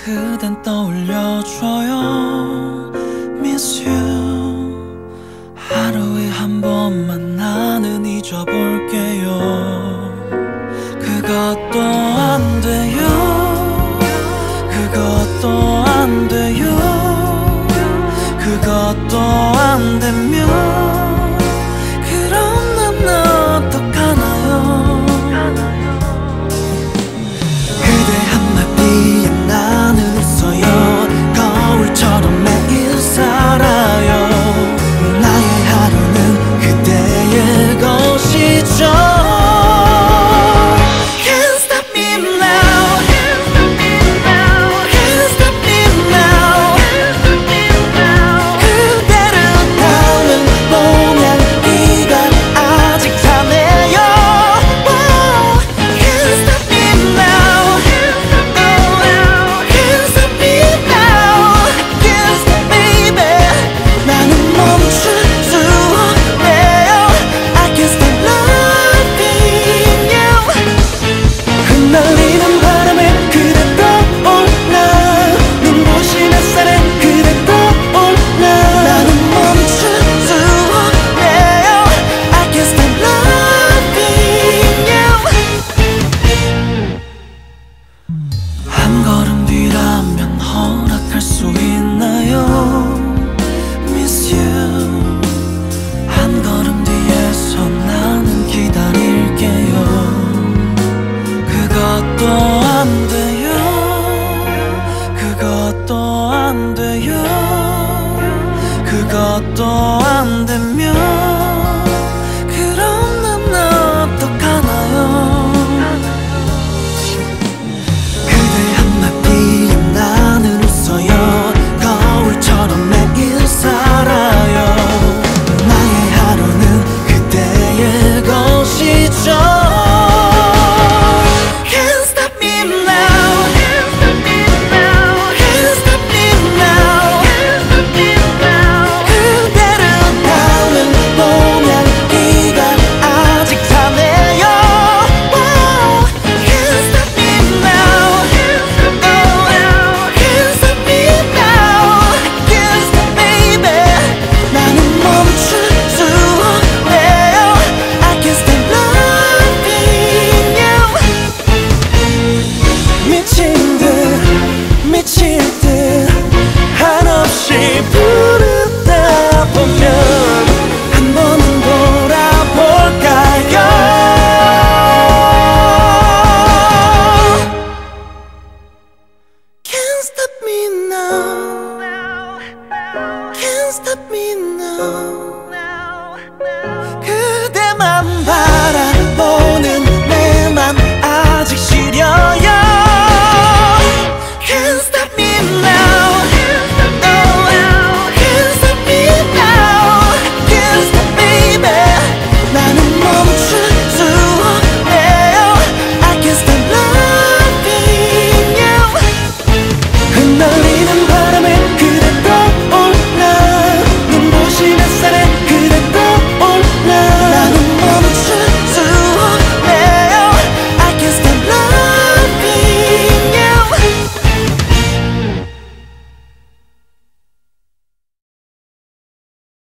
그댄 떠올려줘요. Miss you. 하루에 한 번만 나는 잊어볼게요. 그것도 안 돼요. 그것도 안 돼요. 그것도 안 되면 그럼 난 어떡하나요. 그대 한마디에 나는 웃어요. 거울처럼 매일 살아요. 나의 하루는 그대의 것이죠. 한 걸음 뒤라면 허락할 수 있나요. Miss you. 한 걸음 뒤에서 나는 기다릴게요. 그것도 안 돼요. 그것도 안 돼요. 그것도 안 되면 그럼 난 어떡하나요. 나는 웃어요. 거울처럼 매일 살아요. 나의 하루는 그대의 것이죠. Can't stop me now. Can't stop me now. 그대를 다는 모양이가 아직 타네요. Can't stop me now. 부르다 보면 한 번은 돌아볼까요. Can't stop me now. Can't stop me now.